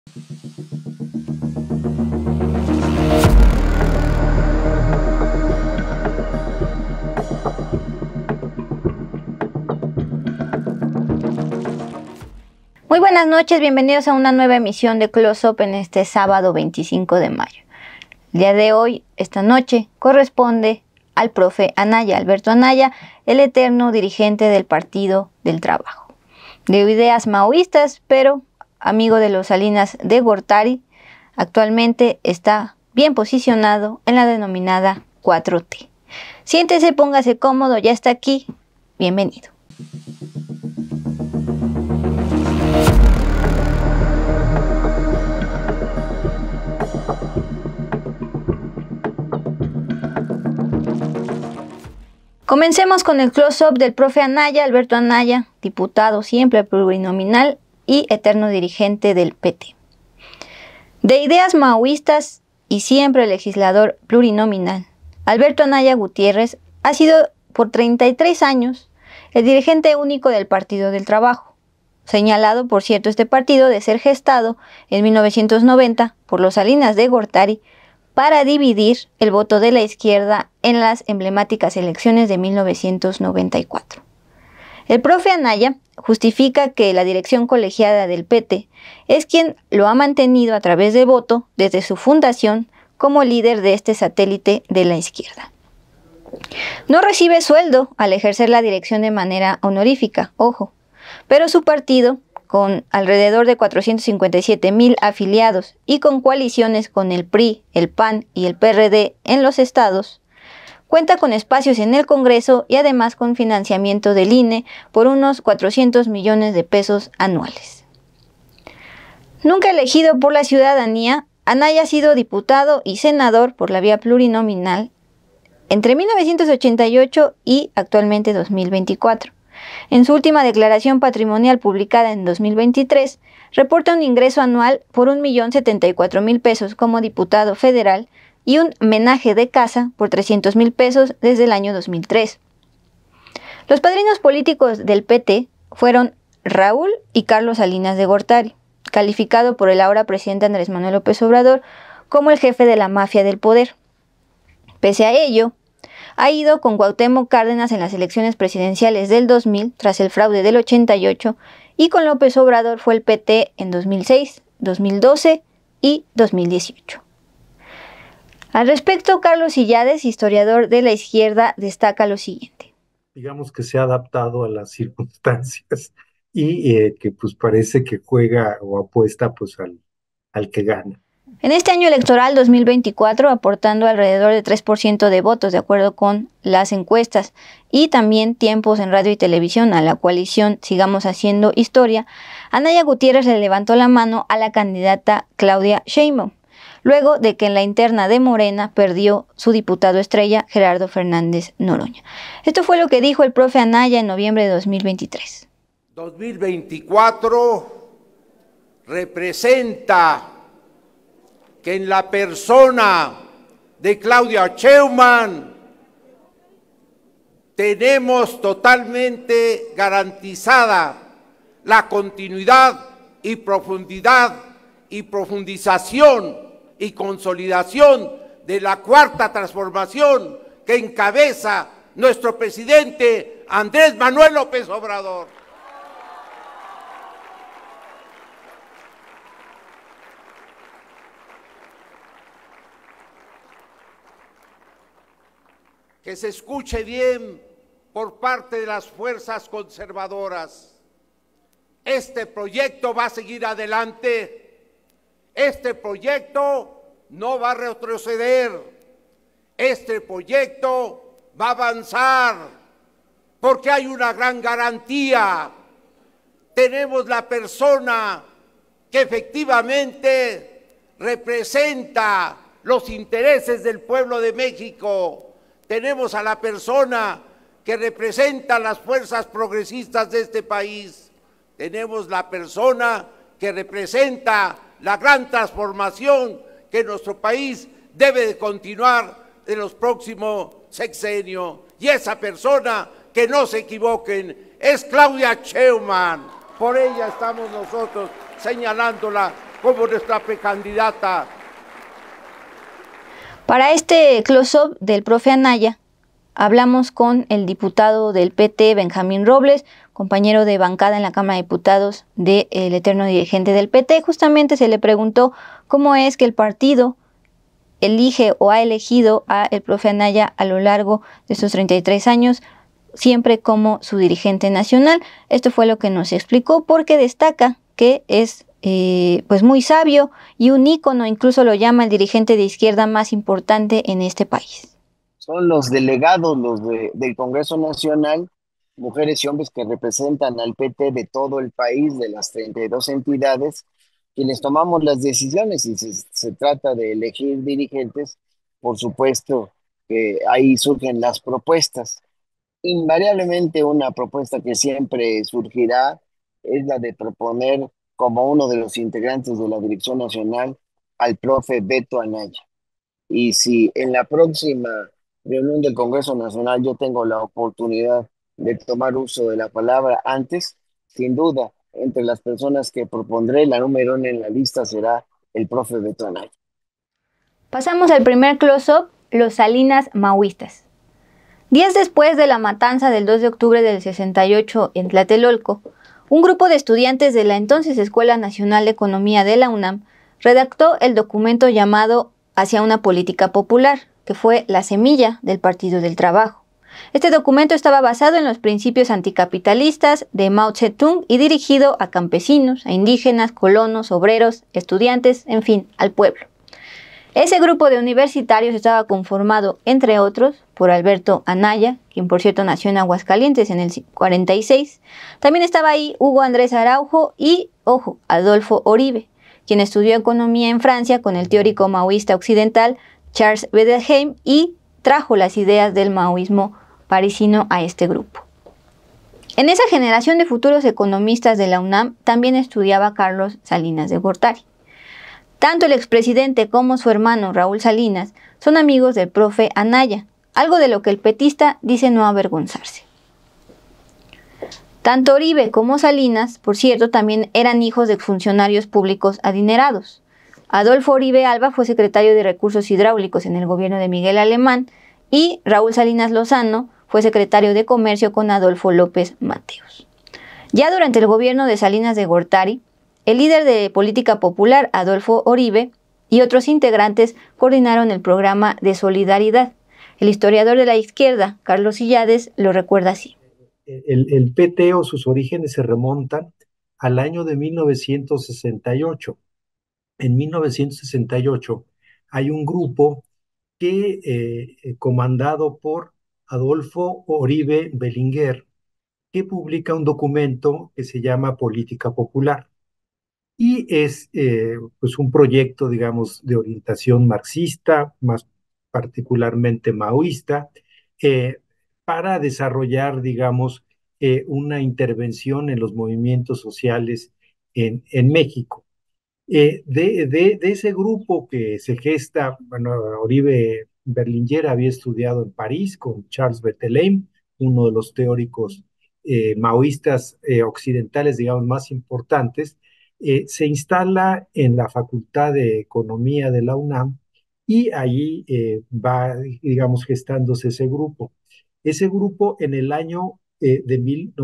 Muy buenas noches, bienvenidos a una nueva emisión de Close Up en este sábado 25 de mayo. El día de hoy, esta noche, corresponde al profe Anaya, Alberto Anaya, el eterno dirigente del Partido del Trabajo. De ideas maoístas, pero amigo de los Salinas de Gortari, actualmente está bien posicionado en la denominada 4T. Siéntese, póngase cómodo, ya está aquí, bienvenido. Comencemos con el close-up del profe Anaya, Alberto Anaya, diputado siempre plurinominal y eterno dirigente del PT. De ideas maoístas y siempre legislador plurinominal, Alberto Anaya Gutiérrez ha sido por 33 años el dirigente único del Partido del Trabajo, señalado, por cierto, este partido de ser gestado en 1990 por los Salinas de Gortari para dividir el voto de la izquierda en las emblemáticas elecciones de 1994. El profe Anaya justifica que la dirección colegiada del PT es quien lo ha mantenido a través de voto desde su fundación como líder de este satélite de la izquierda. No recibe sueldo al ejercer la dirección de manera honorífica, ojo, pero su partido, con alrededor de 457,000 afiliados y con coaliciones con el PRI, el PAN y el PRD en los estados, cuenta con espacios en el Congreso y además con financiamiento del INE por unos 400 millones de pesos anuales. Nunca elegido por la ciudadanía, Anaya ha sido diputado y senador por la vía plurinominal entre 1988 y actualmente 2024. En su última declaración patrimonial publicada en 2023, reporta un ingreso anual por 1,074,000 pesos como diputado federal y un menaje de casa por 300,000 pesos desde el año 2003. Los padrinos políticos del PT fueron Raúl y Carlos Salinas de Gortari, calificado por el ahora presidente Andrés Manuel López Obrador como el jefe de la mafia del poder. Pese a ello, ha ido con Cuauhtémoc Cárdenas en las elecciones presidenciales del 2000, tras el fraude del 88, y con López Obrador fue el PT en 2006, 2012 y 2018. Al respecto, Carlos Illades, historiador de la izquierda, destaca lo siguiente. Digamos que se ha adaptado a las circunstancias y que pues parece que juega o apuesta pues al que gana. En este año electoral 2024, aportando alrededor de 3% de votos de acuerdo con las encuestas y también tiempos en radio y televisión a la coalición Sigamos Haciendo Historia, Anaya Gutiérrez le levantó la mano a la candidata Claudia Sheinbaum, luego de que en la interna de Morena perdió su diputado estrella Gerardo Fernández Noroña. Esto fue lo que dijo el profe Anaya en noviembre de 2023. 2024 representa que en la persona de Claudia Sheinbaum tenemos totalmente garantizada la continuidad y profundidad y profundización y consolidación de la cuarta transformación que encabeza nuestro presidente Andrés Manuel López Obrador. Que se escuche bien por parte de las fuerzas conservadoras. Este proyecto va a seguir adelante. Este proyecto no va a retroceder. Este proyecto va a avanzar porque hay una gran garantía. Tenemos la persona que efectivamente representa los intereses del pueblo de México. Tenemos a la persona que representa las fuerzas progresistas de este país. Tenemos la persona que representa la gran transformación que nuestro país debe de continuar en los próximos sexenios. Y esa persona, que no se equivoquen, es Claudia Sheinbaum. Por ella estamos nosotros señalándola como nuestra precandidata. Para este close-up del profe Anaya, hablamos con el diputado del PT, Benjamín Robles, compañero de bancada en la Cámara de Diputados del eterno dirigente del PT. Justamente se le preguntó cómo es que el partido elige o ha elegido a el profe Anaya a lo largo de estos 33 años, siempre como su dirigente nacional. Esto fue lo que nos explicó, porque destaca que es pues muy sabio y un ícono, incluso lo llama el dirigente de izquierda más importante en este país. Son los delegados del Congreso Nacional, mujeres y hombres que representan al PT de todo el país, de las 32 entidades, quienes tomamos las decisiones. Y si se trata de elegir dirigentes, por supuesto que ahí surgen las propuestas. Invariablemente una propuesta que siempre surgirá es la de proponer como uno de los integrantes de la Dirección Nacional al profe Beto Anaya. Y si en la próxima reunión del Congreso Nacional yo tengo la oportunidad de tomar uso de la palabra antes, sin duda, entre las personas que propondré, la número 1 en la lista será el profe Beto Anaya. Pasamos al primer close-up, los Salinas maoístas. Días después de la matanza del 2 de octubre del 68 en Tlatelolco, un grupo de estudiantes de la entonces Escuela Nacional de Economía de la UNAM redactó el documento llamado Hacia una política popular, que fue la semilla del Partido del Trabajo. Este documento estaba basado en los principios anticapitalistas de Mao Zedong y dirigido a campesinos, a indígenas, colonos, obreros, estudiantes, en fin, al pueblo. Ese grupo de universitarios estaba conformado, entre otros, por Alberto Anaya, quien por cierto nació en Aguascalientes en el 46. También estaba ahí Hugo Andrés Araujo y, ojo, Adolfo Oribe, quien estudió economía en Francia con el teórico maoísta occidental Charles Bederheim y trajo las ideas del maoísmo parisino a este grupo. En esa generación de futuros economistas de la UNAM también estudiaba Carlos Salinas de Gortari. Tanto el expresidente como su hermano Raúl Salinas son amigos del profe Anaya, algo de lo que el petista dice no avergonzarse. Tanto Oribe como Salinas, por cierto, también eran hijos de funcionarios públicos adinerados. Adolfo Oribe Alba fue secretario de Recursos Hidráulicos en el gobierno de Miguel Alemán y Raúl Salinas Lozano fue secretario de Comercio con Adolfo López Mateos. Ya durante el gobierno de Salinas de Gortari, el líder de Política Popular, Adolfo Oribe, y otros integrantes coordinaron el programa de solidaridad. El historiador de la izquierda, Carlos Illades, lo recuerda así. El PT o sus orígenes se remontan al año de 1968. En 1968 hay un grupo que, comandado por Adolfo Oribe Belinguer, que publica un documento que se llama Política Popular. Y es pues un proyecto, digamos, de orientación marxista, más particularmente maoísta, para desarrollar, digamos, una intervención en los movimientos sociales en México. De ese grupo que se gesta, bueno, Oribe Berlinguer había estudiado en París con Charles Bethlehem, uno de los teóricos maoístas occidentales, digamos, más importantes. Se instala en la Facultad de Economía de la UNAM y allí va, digamos, gestándose ese grupo. Ese grupo en el año de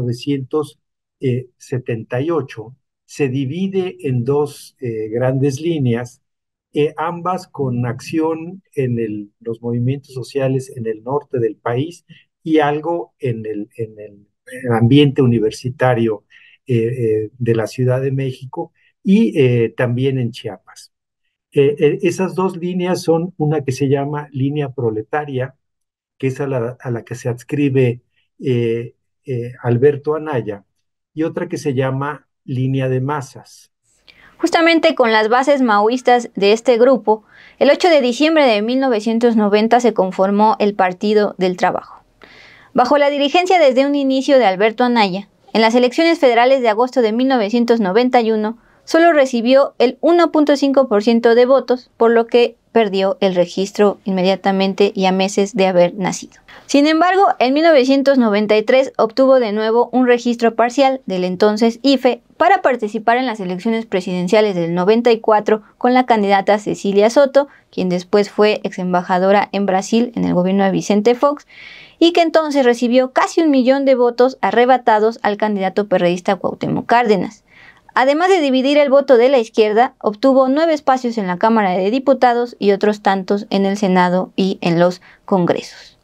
1978 se divide en dos grandes líneas, ambas con acción en los movimientos sociales en el norte del país y algo en el ambiente universitario de la Ciudad de México y también en Chiapas. Esas dos líneas son una que se llama línea proletaria, que es a la que se adscribe Alberto Anaya, y otra que se llama línea de masas. Justamente con las bases maoístas de este grupo, el 8 de diciembre de 1990 se conformó el Partido del Trabajo. Bajo la dirigencia desde un inicio de Alberto Anaya, en las elecciones federales de agosto de 1991, solo recibió el 1.5% de votos, por lo que perdió el registro inmediatamente y a meses de haber nacido. Sin embargo, en 1993 obtuvo de nuevo un registro parcial del entonces IFE para participar en las elecciones presidenciales del 94 con la candidata Cecilia Soto, quien después fue exembajadora en Brasil en el gobierno de Vicente Fox, y que entonces recibió casi 1 millón de votos arrebatados al candidato perredista Cuauhtémoc Cárdenas. Además de dividir el voto de la izquierda, obtuvo 9 espacios en la Cámara de Diputados y otros tantos en el Senado y en los congresos.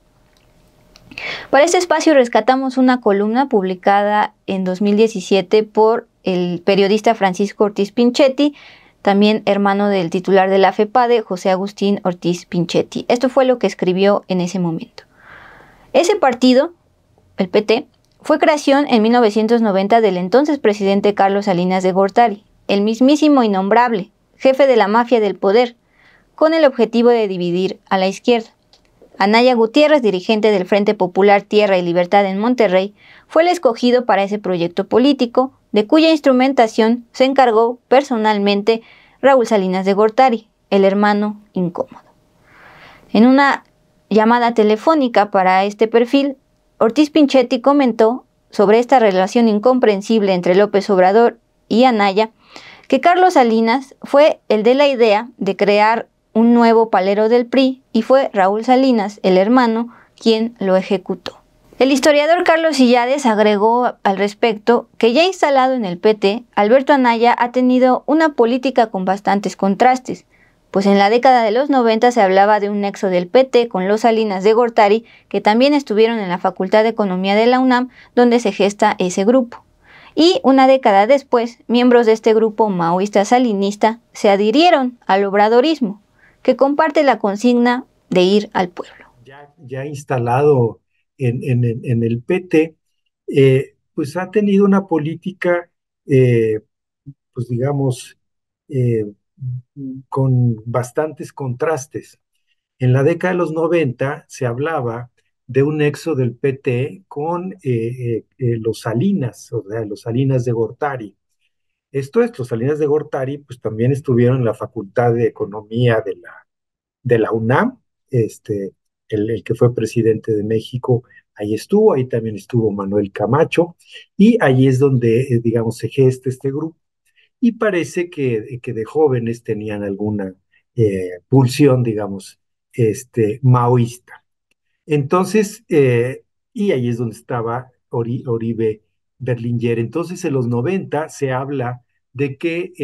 Para este espacio rescatamos una columna publicada en 2017 por el periodista Francisco Ortiz Pinchetti, también hermano del titular de la FEPADE, José Agustín Ortiz Pinchetti. Esto fue lo que escribió en ese momento. Ese partido, el PT, fue creación en 1990 del entonces presidente Carlos Salinas de Gortari, el mismísimo innombrable, jefe de la mafia del poder, con el objetivo de dividir a la izquierda. Anaya Gutiérrez, dirigente del Frente Popular Tierra y Libertad en Monterrey, fue el escogido para ese proyecto político, de cuya instrumentación se encargó personalmente Raúl Salinas de Gortari, el hermano incómodo. En una llamada telefónica para este perfil, Ortiz Pinchetti comentó sobre esta relación incomprensible entre López Obrador y Anaya, que Carlos Salinas fue el de la idea de crear un nuevo palero del PRI y fue Raúl Salinas, el hermano, quien lo ejecutó. El historiador Carlos Illades agregó al respecto que ya instalado en el PT, Alberto Anaya ha tenido una política con bastantes contrastes, pues en la década de los 90 se hablaba de un nexo del PT con los Salinas de Gortari, que también estuvieron en la Facultad de Economía de la UNAM, donde se gesta ese grupo. Y una década después, miembros de este grupo maoísta-salinista se adhirieron al obradorismo, que comparte la consigna de ir al pueblo. Ya instalado en el PT, pues ha tenido una política, pues digamos, eh, con bastantes contrastes. En la década de los 90 se hablaba de un nexo del PT con los Salinas, o sea, los Salinas de Gortari. Los Salinas de Gortari, pues también estuvieron en la Facultad de Economía de la UNAM, el que fue presidente de México, ahí estuvo, ahí también estuvo Manuel Camacho, y ahí es donde, digamos, se gesta este grupo. Y parece que de jóvenes tenían alguna pulsión, digamos, maoísta. Entonces, y ahí es donde estaba Oribe Berlinguer. Entonces, en los 90 se habla de que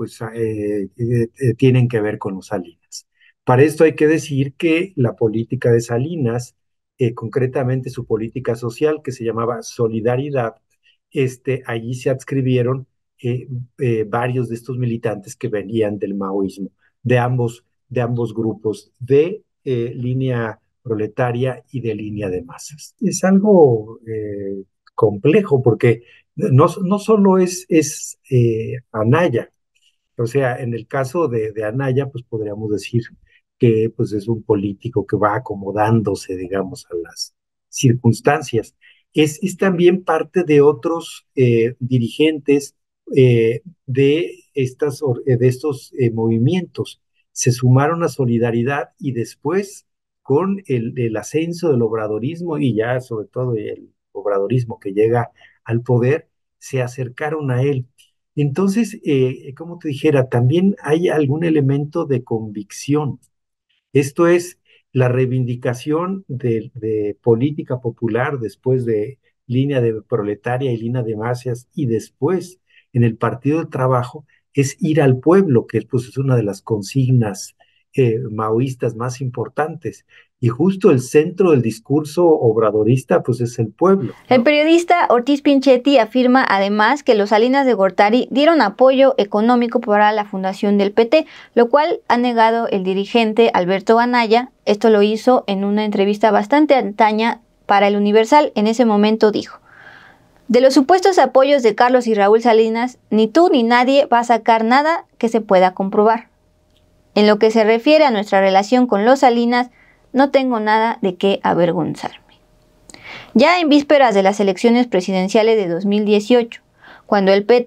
tienen que ver con los Salinas. Para esto hay que decir que la política de Salinas, concretamente su política social, que se llamaba Solidaridad, allí se adscribieron varios de estos militantes que venían del maoísmo, de ambos grupos, de línea proletaria y de línea de masas. Es algo complejo porque no solo es Anaya, o sea, en el caso de Anaya, pues podríamos decir que pues, es un político que va acomodándose, digamos, a las circunstancias. Es también parte de otros dirigentes de estos movimientos. Se sumaron a Solidaridad y después con el ascenso del obradorismo y ya sobre todo el obradorismo que llega al poder, se acercaron a él. Entonces, como te dijera, también hay algún elemento de convicción. Esto es la reivindicación de política popular después de línea de proletaria y línea de masas y después en el Partido del Trabajo es ir al pueblo, que pues, es una de las consignas maoístas más importantes. Y justo el centro del discurso obradorista, pues es el pueblo, ¿no? El periodista Ortiz Pinchetti afirma además que los Salinas de Gortari dieron apoyo económico para la fundación del PT, lo cual ha negado el dirigente Alberto Anaya. Esto lo hizo en una entrevista bastante antaña para El Universal. En ese momento dijo: de los supuestos apoyos de Carlos y Raúl Salinas, ni tú ni nadie va a sacar nada que se pueda comprobar. En lo que se refiere a nuestra relación con los Salinas, no tengo nada de qué avergonzarme. Ya en vísperas de las elecciones presidenciales de 2018, cuando el PT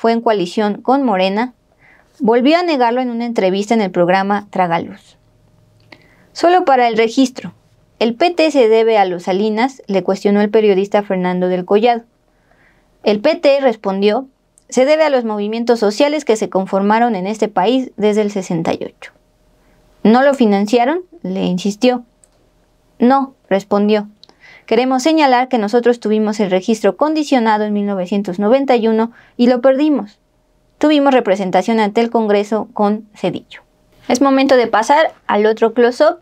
fue en coalición con Morena, volvió a negarlo en una entrevista en el programa Tragaluz. Solo para el registro, ¿el PT se debe a los Salinas?, le cuestionó el periodista Fernando del Collado. El PT respondió: se debe a los movimientos sociales que se conformaron en este país desde el 68. ¿No lo financiaron?, le insistió. No, respondió. Queremos señalar que nosotros tuvimos el registro condicionado en 1991 y lo perdimos. Tuvimos representación ante el Congreso con Zedillo. Es momento de pasar al otro close-up.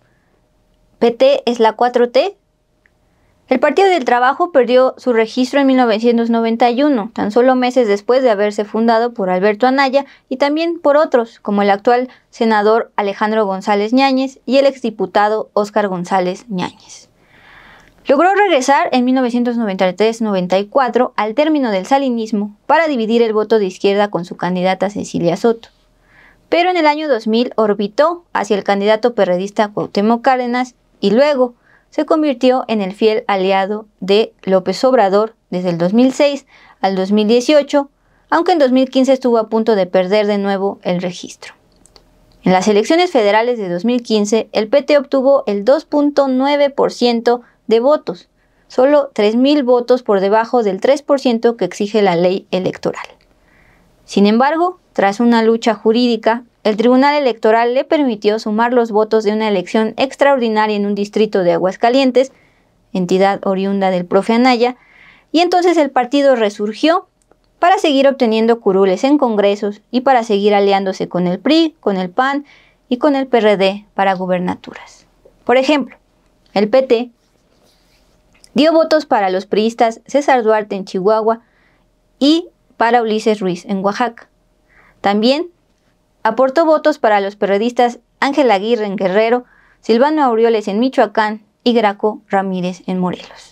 PT es la 4T. El Partido del Trabajo perdió su registro en 1991, tan solo meses después de haberse fundado por Alberto Anaya y también por otros, como el actual senador Alejandro González Ñáñez y el exdiputado Óscar González Ñáñez. Logró regresar en 1993-94 al término del salinismo para dividir el voto de izquierda con su candidata Cecilia Soto. Pero en el año 2000 orbitó hacia el candidato perredista Cuauhtémoc Cárdenas y luego se convirtió en el fiel aliado de López Obrador desde el 2006 al 2018, aunque en 2015 estuvo a punto de perder de nuevo el registro. En las elecciones federales de 2015, el PT obtuvo el 2.9% de votos, solo 3,000 votos por debajo del 3% que exige la ley electoral. Sin embargo, tras una lucha jurídica, el Tribunal Electoral le permitió sumar los votos de una elección extraordinaria en un distrito de Aguascalientes, entidad oriunda del profe Anaya, y entonces el partido resurgió para seguir obteniendo curules en congresos y para seguir aliándose con el PRI, con el PAN y con el PRD para gubernaturas. Por ejemplo, el PT dio votos para los priistas César Duarte en Chihuahua y para Ulises Ruiz en Oaxaca. También aportó votos para los perredistas Ángel Aguirre en Guerrero, Silvano Aureoles en Michoacán y Graco Ramírez en Morelos.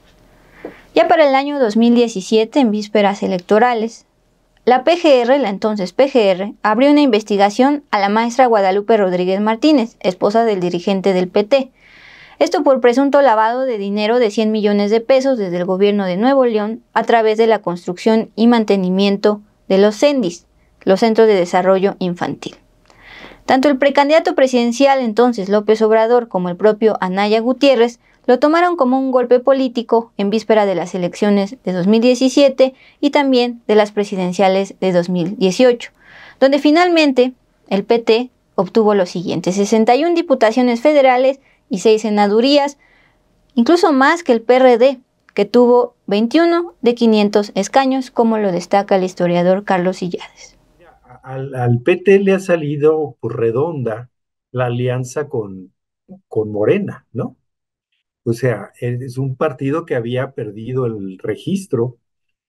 Ya para el año 2017, en vísperas electorales, la PGR, la entonces PGR, abrió una investigación a la maestra Guadalupe Rodríguez Martínez, esposa del dirigente del PT. Esto por presunto lavado de dinero de 100 millones de pesos desde el gobierno de Nuevo León a través de la construcción y mantenimiento de los CENDIs, los Centros de Desarrollo Infantil. Tanto el precandidato presidencial entonces López Obrador como el propio Anaya Gutiérrez lo tomaron como un golpe político en víspera de las elecciones de 2017 y también de las presidenciales de 2018, donde finalmente el PT obtuvo lo siguiente: 61 diputaciones federales y 6 senadurías, incluso más que el PRD, que tuvo 21 de 500 escaños, como lo destaca el historiador Carlos Illades. Al PT le ha salido por redonda la alianza con Morena, ¿no? O sea, es un partido que había perdido el registro.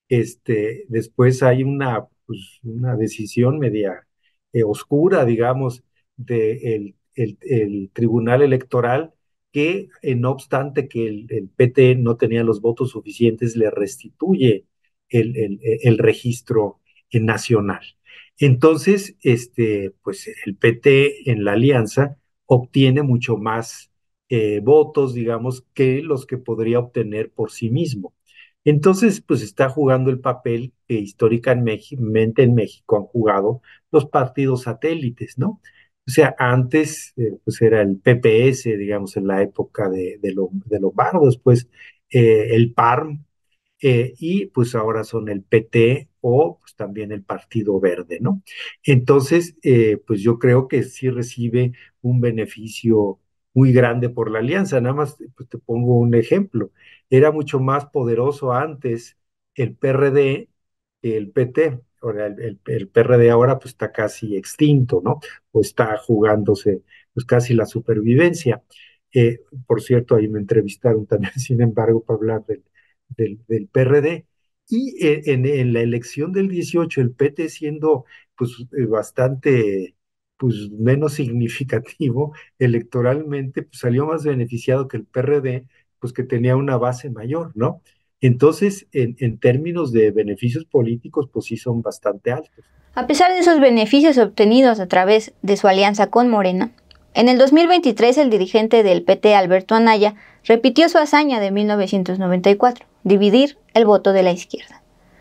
Después hay una decisión media oscura, digamos, del el Tribunal Electoral que, no obstante que el PT no tenía los votos suficientes, le restituye el registro nacional. Entonces, pues el PT en la alianza obtiene mucho más votos, digamos, que los que podría obtener por sí mismo. Entonces, pues está jugando el papel que históricamente en México han jugado los partidos satélites, ¿no? O sea, antes pues era el PPS, digamos, en la época de Lombardo, después el PARM, y pues ahora son el PT o pues también el Partido Verde, ¿no? Entonces, pues yo creo que sí recibe un beneficio muy grande por la alianza. Nada más pues, te pongo un ejemplo. Era mucho más poderoso antes el PRD que el PT. Ahora, el PRD ahora pues está casi extinto, ¿no? O está jugándose pues casi la supervivencia. Por cierto, ahí me entrevistaron también, sin embargo, para hablar del PRD. Y en la elección del 18, el PT siendo pues bastante pues menos significativo electoralmente, pues salió más beneficiado que el PRD, pues que tenía una base mayor, ¿no? Entonces, en términos de beneficios políticos, pues sí son bastante altos. A pesar de esos beneficios obtenidos a través de su alianza con Morena, en el 2023 el dirigente del PT, Alberto Anaya, repitió su hazaña de 1994, dividir el voto de la izquierda.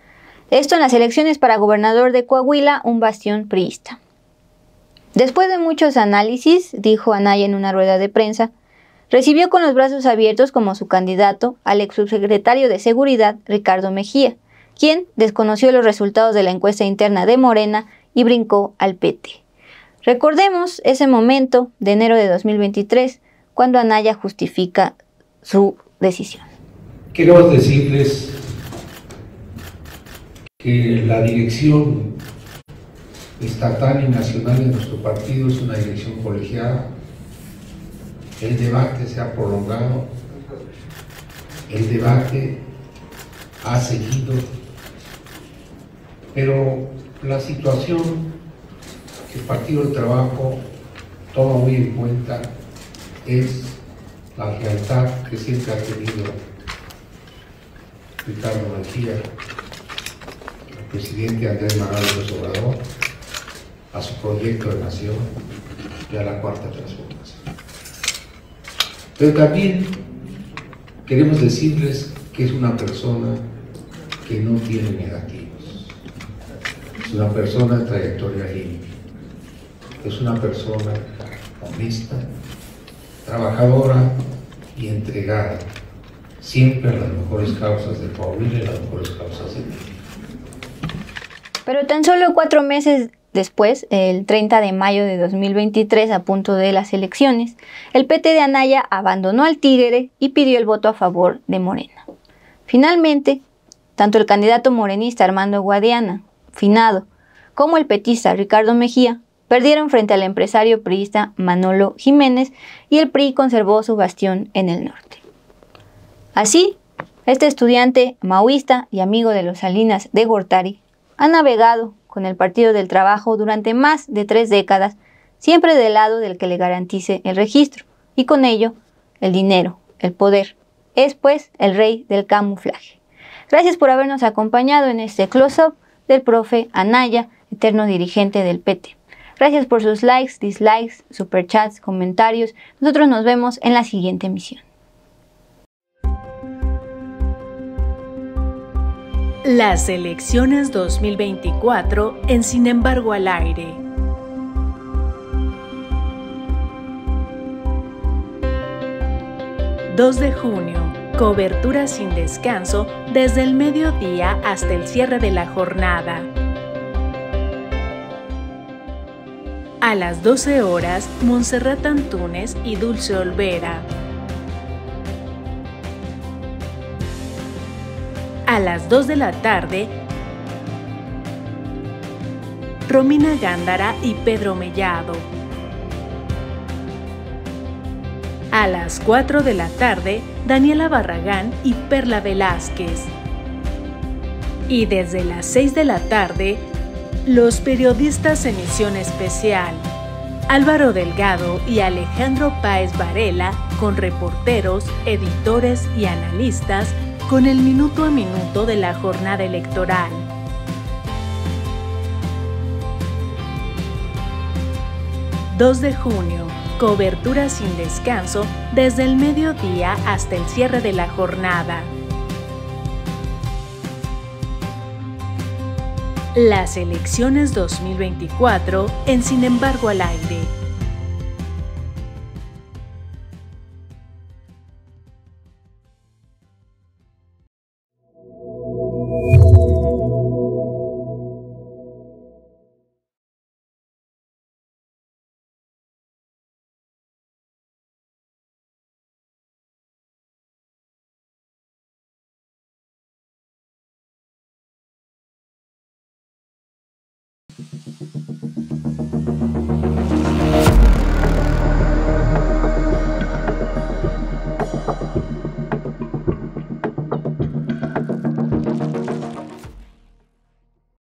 Esto en las elecciones para gobernador de Coahuila, un bastión priista. Después de muchos análisis, dijo Anaya en una rueda de prensa, recibió con los brazos abiertos como su candidato al ex subsecretario de Seguridad, Ricardo Mejía, quien desconoció los resultados de la encuesta interna de Morena y brincó al PT. Recordemos ese momento de enero de 2023, cuando Anaya justifica su decisión. Quiero decirles que la dirección estatal y nacional de nuestro partido es una dirección colegiada. El debate se ha prolongado, el debate ha seguido, pero la situación que el Partido del Trabajo toma muy en cuenta es la lealtad que siempre ha tenido Ricardo Mejía, el presidente Andrés Manuel López Obrador, a su proyecto de nación y a la cuarta transformación. Pero también queremos decirles que es una persona que no tiene negativos, es una persona de trayectoria limpia, es una persona honesta, trabajadora y entregada siempre a las mejores causas de Coahuila y las mejores causas de México. Pero tan solo 4 meses después, el 30 de mayo de 2023, a punto de las elecciones, el PT de Anaya abandonó al Tigre y pidió el voto a favor de Morena. Finalmente, tanto el candidato morenista Armando Guadiana, finado, como el petista Ricardo Mejía perdieron frente al empresario priista Manolo Jiménez y el PRI conservó su bastión en el norte. Así, este estudiante maoísta y amigo de los Salinas de Gortari ha navegado con el Partido del Trabajo durante más de 3 décadas, siempre del lado del que le garantice el registro, y con ello, el dinero, el poder. Es pues el rey del camuflaje. Gracias por habernos acompañado en este close-up del profe Anaya, eterno dirigente del PT. Gracias por sus likes, dislikes, superchats, comentarios. Nosotros nos vemos en la siguiente emisión. Las elecciones 2024 en Sin embargo al aire. ...2 de junio... cobertura sin descanso desde el mediodía hasta el cierre de la jornada. A las 12 horas, Montserrat Antúnez y Dulce Olvera. A las 2 de la tarde, Romina Gándara y Pedro Mellado. A las 4 de la tarde, Daniela Barragán y Perla Velázquez. Y desde las 6 de la tarde, los periodistas Emisión Especial, Álvaro Delgado y Alejandro Páez Varela, con reporteros, editores y analistas, con el minuto a minuto de la jornada electoral. ...2 de junio... cobertura sin descanso desde el mediodía hasta el cierre de la jornada. Las elecciones 2024 en Sin embargo al aire.